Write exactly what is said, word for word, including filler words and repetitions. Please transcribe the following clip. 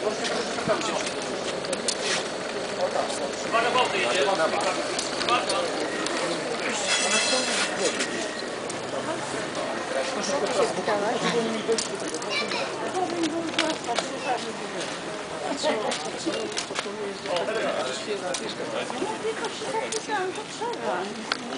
Uwaga, wody jedzie. Ja tylko się zapytałam, to trzeba.